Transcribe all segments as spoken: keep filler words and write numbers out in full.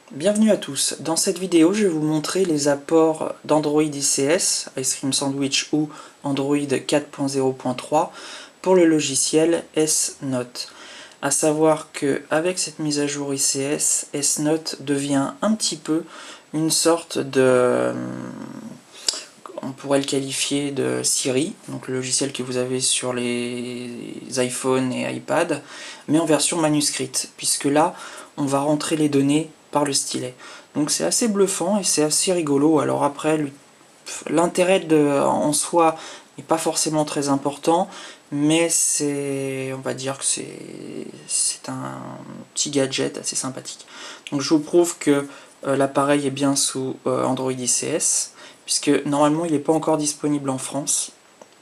Bienvenue à tous. Dans cette vidéo, je vais vous montrer les apports d'Android I C S, Ice Cream Sandwich ou Android quatre point zéro point trois pour le logiciel S-Note. A savoir que avec cette mise à jour I C S, S-Note devient un petit peu une sorte de... on pourrait le qualifier de Siri, donc le logiciel que vous avez sur les iPhones et iPad, mais en version manuscrite, puisque là, on va rentrer les données par le stylet. Donc c'est assez bluffant et c'est assez rigolo. Alors après, l'intérêt en soi n'est pas forcément très important, mais c'est, on va dire que c'est un petit gadget assez sympathique. Donc je vous prouve que euh, l'appareil est bien sous euh, Android I C S, puisque normalement il n'est pas encore disponible en France.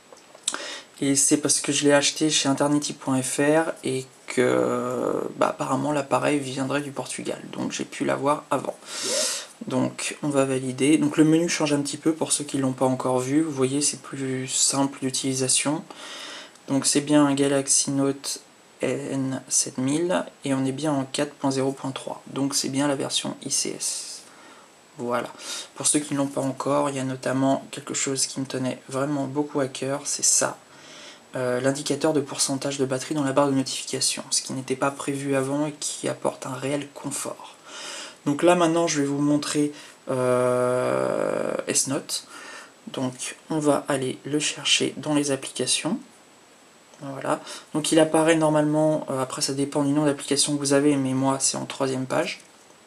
Et c'est parce que je l'ai acheté chez Interneti point F R et que bah, apparemment l'appareil viendrait du Portugal, donc j'ai pu l'avoir avant. Donc on va valider. Donc le menu change un petit peu pour ceux qui ne l'ont pas encore vu. Vous voyez, c'est plus simple d'utilisation. Donc c'est bien un Galaxy Note N sept mille et on est bien en quatre point zéro point trois. Donc c'est bien la version I C S. Voilà. Pour ceux qui ne l'ont pas encore, il y a notamment quelque chose qui me tenait vraiment beaucoup à cœur, c'est ça. Euh, l'indicateur de pourcentage de batterie dans la barre de notification, ce qui n'était pas prévu avant et qui apporte un réel confort. Donc là maintenant je vais vous montrer euh, S-Note. Donc on va aller le chercher dans les applications. Voilà. Donc il apparaît normalement, euh, après ça dépend du nom d'application que vous avez, mais moi c'est en troisième page.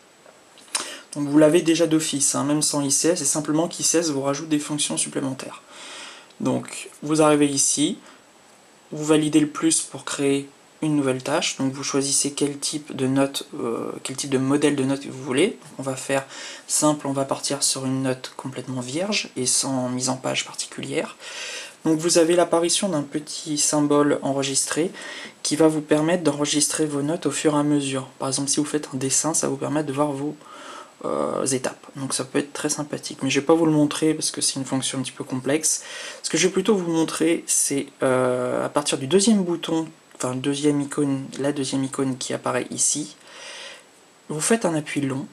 Donc vous l'avez déjà d'office, hein, même sans I C S, et simplement qu'I C S vous rajoute des fonctions supplémentaires. Donc vous arrivez ici, vous validez le plus pour créer une nouvelle tâche, donc vous choisissez quel type de note, euh, quel type de modèle de note vous voulez. Donc on va faire simple, on va partir sur une note complètement vierge et sans mise en page particulière. Donc vous avez l'apparition d'un petit symbole enregistré qui va vous permettre d'enregistrer vos notes au fur et à mesure. Par exemple, si vous faites un dessin, ça va vous permettre de voir vos euh, étapes. Donc ça peut être très sympathique. Mais je ne vais pas vous le montrer parce que c'est une fonction un petit peu complexe. Ce que je vais plutôt vous montrer, c'est euh, à partir du deuxième bouton, enfin deuxième icône, la deuxième icône qui apparaît ici, vous faites un appui long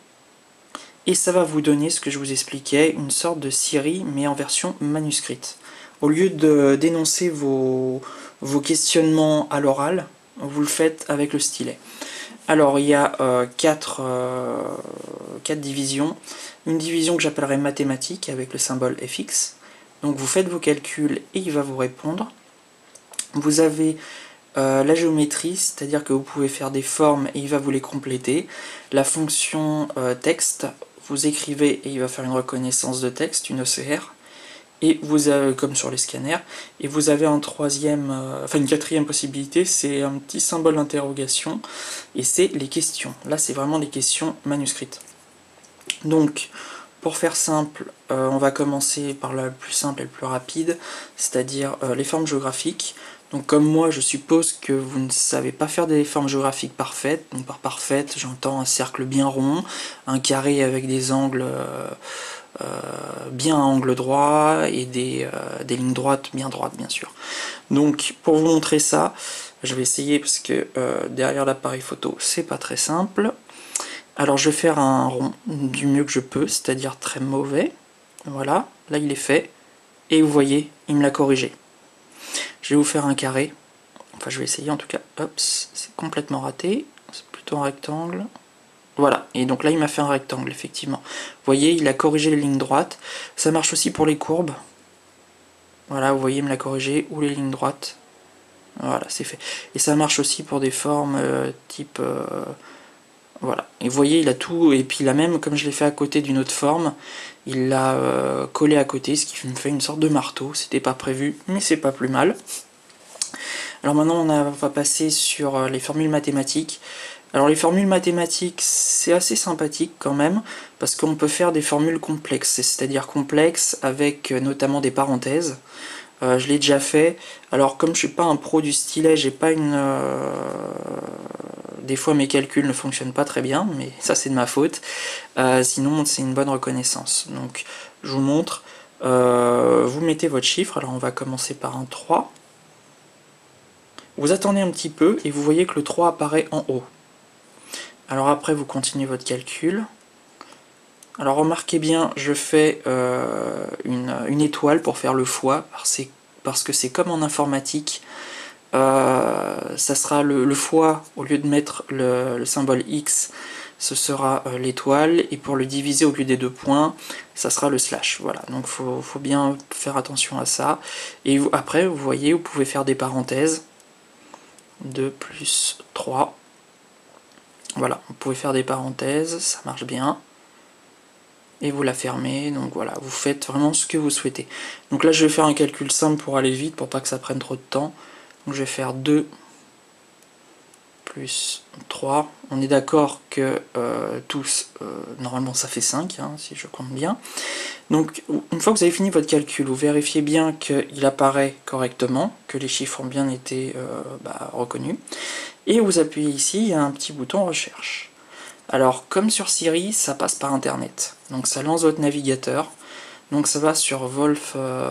et ça va vous donner ce que je vous expliquais, une sorte de Siri mais en version manuscrite. Au lieu de d'énoncer vos, vos questionnements à l'oral, vous le faites avec le stylet. Alors il y a euh, quatre, euh, quatre divisions. Une division que j'appellerai mathématique avec le symbole F X. Donc vous faites vos calculs et il va vous répondre. Vous avez euh, la géométrie, c'est-à-dire que vous pouvez faire des formes et il va vous les compléter. La fonction euh, texte, vous écrivez et il va faire une reconnaissance de texte, une O C R. Et vous avez, comme sur les scanners, et vous avez un troisième, euh, enfin une quatrième possibilité, c'est un petit symbole d'interrogation, et c'est les questions. Là, c'est vraiment des questions manuscrites. Donc, pour faire simple, euh, on va commencer par la plus simple et le plus rapide, c'est-à-dire euh, les formes géographiques. Donc comme moi, je suppose que vous ne savez pas faire des formes géographiques parfaites. Donc par parfaite, j'entends un cercle bien rond, un carré avec des angles euh, euh, bien à angle droit et des, euh, des lignes droites bien droites, bien sûr. Donc pour vous montrer ça, je vais essayer parce que euh, derrière l'appareil photo, c'est pas très simple. Alors je vais faire un rond du mieux que je peux, c'est-à-dire très mauvais. Voilà, là il est fait. Et vous voyez, il me l'a corrigé. Je vais vous faire un carré. Enfin, je vais essayer en tout cas. Hop, c'est complètement raté. C'est plutôt un rectangle. Voilà, et donc là il m'a fait un rectangle, effectivement. Vous voyez, il a corrigé les lignes droites. Ça marche aussi pour les courbes. Voilà, vous voyez, il me l'a corrigé. Ou les lignes droites. Voilà, c'est fait. Et ça marche aussi pour des formes euh, type... Euh, voilà. Et vous voyez, il a tout, et puis il a même, comme je l'ai fait à côté d'une autre forme, il l'a euh, collé à côté, ce qui me fait une sorte de marteau. C'était pas prévu, mais c'est pas plus mal. Alors maintenant, on, a, on va passer sur les formules mathématiques. Alors les formules mathématiques, c'est assez sympathique quand même, parce qu'on peut faire des formules complexes, c'est-à-dire complexes avec notamment des parenthèses. Euh, je l'ai déjà fait. Alors comme je suis pas un pro du stylet, j'ai pas une... Euh... Des fois mes calculs ne fonctionnent pas très bien, mais ça c'est de ma faute. Euh, sinon c'est une bonne reconnaissance. Donc je vous montre. Euh, vous mettez votre chiffre, alors on va commencer par un trois. Vous attendez un petit peu et vous voyez que le trois apparaît en haut. Alors après vous continuez votre calcul. Alors remarquez bien, je fais euh, une, une étoile pour faire le fois, parce que c'est comme en informatique, euh, ça sera le, le fois, au lieu de mettre le, le symbole X, ce sera euh, l'étoile, et pour le diviser au lieu des deux points, ça sera le slash. Voilà, donc il faut, faut bien faire attention à ça. Et vous, après, vous voyez, vous pouvez faire des parenthèses, deux plus trois. Voilà, vous pouvez faire des parenthèses, ça marche bien. Et vous la fermez, donc voilà, vous faites vraiment ce que vous souhaitez. Donc là je vais faire un calcul simple pour aller vite, pour pas que ça prenne trop de temps. Donc je vais faire deux plus trois. On est d'accord que euh, tous, euh, normalement ça fait cinq, hein, si je compte bien. Donc une fois que vous avez fini votre calcul, vous vérifiez bien qu'il apparaît correctement, que les chiffres ont bien été euh, bah, reconnus. Et vous appuyez ici, il y a un petit bouton recherche. Alors, comme sur Siri, ça passe par Internet. Donc ça lance votre navigateur. Donc ça va sur Wolf, euh,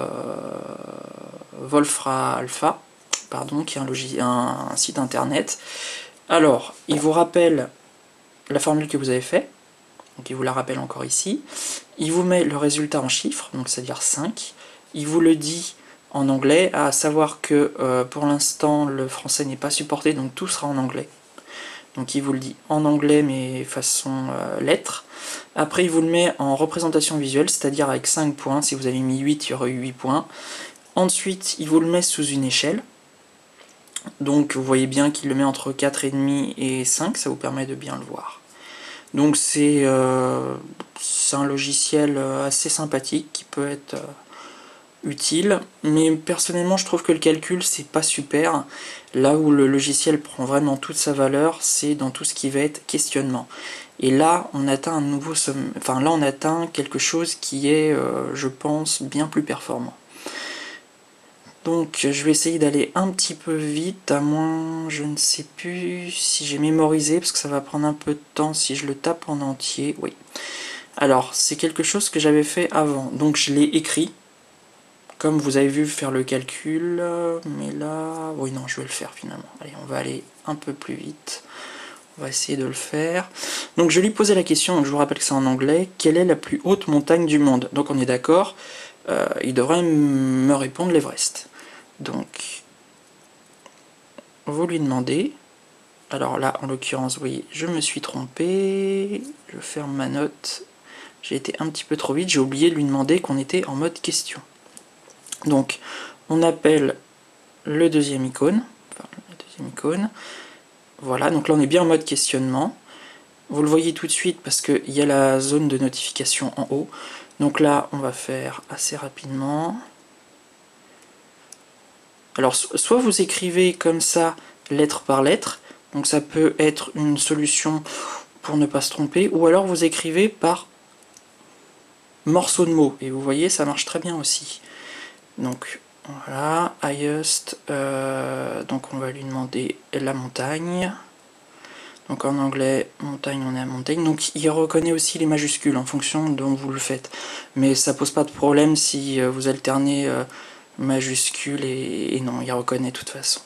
Wolfra Alpha, pardon, qui est un, logis, un, un site Internet. Alors, il vous rappelle la formule que vous avez fait. Donc il vous la rappelle encore ici. Il vous met le résultat en chiffres, donc c'est-à-dire cinq. Il vous le dit en anglais, à savoir que euh, pour l'instant le français n'est pas supporté, donc tout sera en anglais. Donc il vous le dit en anglais mais façon euh, lettre. Après il vous le met en représentation visuelle, c'est-à-dire avec cinq points. Si vous avez mis huit, il y aurait eu huit points. Ensuite il vous le met sous une échelle. Donc vous voyez bien qu'il le met entre quatre virgule cinq et cinq, ça vous permet de bien le voir. Donc c'est euh, un logiciel assez sympathique qui peut être euh, utile, mais personnellement je trouve que le calcul c'est pas super. Là où le logiciel prend vraiment toute sa valeur, c'est dans tout ce qui va être questionnement. Et là on atteint un nouveau somme... enfin là on atteint quelque chose qui est, euh, je pense, bien plus performant. Donc je vais essayer d'aller un petit peu vite, à moins, je ne sais plus si j'ai mémorisé, parce que ça va prendre un peu de temps si je le tape en entier. Oui. Alors c'est quelque chose que j'avais fait avant, donc je l'ai écrit. Comme vous avez vu faire le calcul, mais là... oui, non, je vais le faire finalement. Allez, on va aller un peu plus vite. On va essayer de le faire. Donc je lui posais la question, donc je vous rappelle que c'est en anglais, quelle est la plus haute montagne du monde? Donc on est d'accord, euh, il devrait me répondre l'Everest. Donc, vous lui demandez... Alors là, en l'occurrence, vous voyez, je me suis trompé. Je ferme ma note. J'ai été un petit peu trop vite, j'ai oublié de lui demander qu'on était en mode question. Donc, on appelle le deuxième icône, enfin, la deuxième icône, voilà, donc là on est bien en mode questionnement. Vous le voyez tout de suite parce qu'il y a la zone de notification en haut. Donc là, on va faire assez rapidement. Alors, soit vous écrivez comme ça, lettre par lettre, donc ça peut être une solution pour ne pas se tromper, ou alors vous écrivez par morceau de mots, et vous voyez, ça marche très bien aussi. Donc voilà, highest, euh, donc on va lui demander la montagne. Donc en anglais, montagne, on est à montagne. Donc il reconnaît aussi les majuscules en fonction dont vous le faites. Mais ça pose pas de problème si vous alternez euh, majuscules et, et non, il reconnaît de toute façon.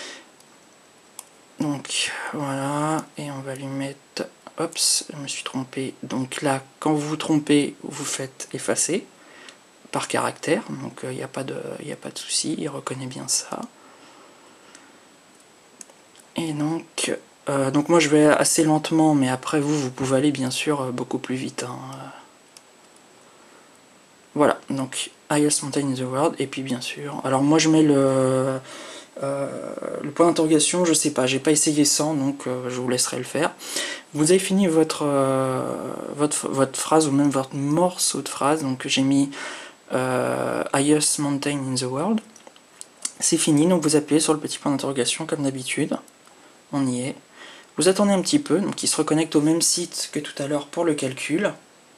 Donc voilà, et on va lui mettre... Oups, je me suis trompé. Donc là, quand vous vous trompez, vous faites effacer par caractère, donc il euh, n'y a pas de, y a pas de souci, il reconnaît bien ça. Et donc, euh, donc moi je vais assez lentement, mais après vous, vous pouvez aller bien sûr beaucoup plus vite. Hein. Voilà, donc highest mountain in the world, et puis bien sûr, alors moi je mets le, euh, le point d'interrogation, je sais pas, j'ai pas essayé sans, donc euh, je vous laisserai le faire. Vous avez fini votre, euh, votre, votre phrase, ou même votre morceau de phrase, donc j'ai mis Euh, highest mountain in the world. C'est fini, donc vous appuyez sur le petit point d'interrogation comme d'habitude. On y est. Vous attendez un petit peu, donc il se reconnecte au même site que tout à l'heure pour le calcul.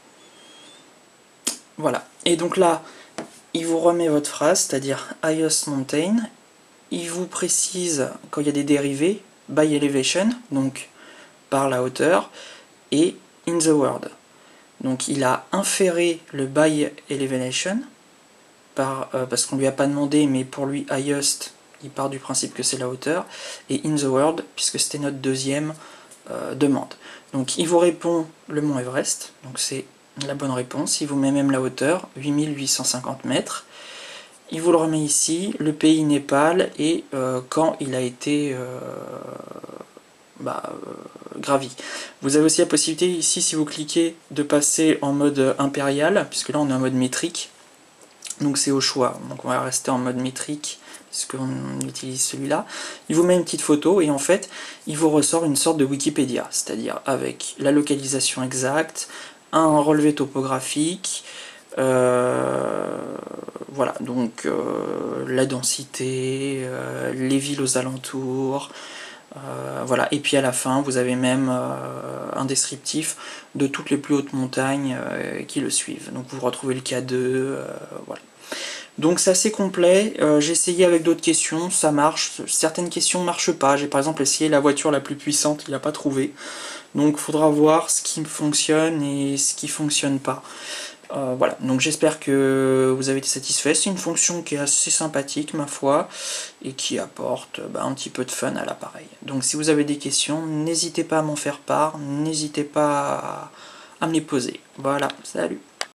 Voilà. Et donc là, il vous remet votre phrase, c'est-à-dire highest mountain. Il vous précise, quand il y a des dérivés, by elevation, donc par la hauteur, et in the world. Donc il a inféré le by elevation, par, euh, parce qu'on lui a pas demandé, mais pour lui highest, il part du principe que c'est la hauteur, et in the world, puisque c'était notre deuxième euh, demande. Donc il vous répond le mont Everest, donc c'est la bonne réponse, il vous met même la hauteur, huit mille huit cent cinquante mètres. Il vous le remet ici, le pays Népal et euh, quand il a été euh, bah, euh, gravi. Vous avez aussi la possibilité ici, si vous cliquez, de passer en mode impérial, puisque là on est en mode métrique, donc c'est au choix. Donc on va rester en mode métrique, puisqu'on utilise celui-là. Il vous met une petite photo et en fait, il vous ressort une sorte de Wikipédia, c'est-à-dire avec la localisation exacte, un relevé topographique, euh, voilà, donc euh, la densité, euh, les villes aux alentours, euh, voilà, et puis à la fin vous avez même euh, un descriptif de toutes les plus hautes montagnes euh, qui le suivent. Donc vous retrouvez le K deux, euh, voilà. Donc c'est assez complet, euh, j'ai essayé avec d'autres questions, ça marche, certaines questions ne marchent pas, j'ai par exemple essayé la voiture la plus puissante, il n'a pas trouvé, donc il faudra voir ce qui fonctionne et ce qui fonctionne pas. Euh, voilà, donc j'espère que vous avez été satisfait, c'est une fonction qui est assez sympathique ma foi, et qui apporte bah, un petit peu de fun à l'appareil. Donc si vous avez des questions, n'hésitez pas à m'en faire part, n'hésitez pas à, à me les poser. Voilà, salut!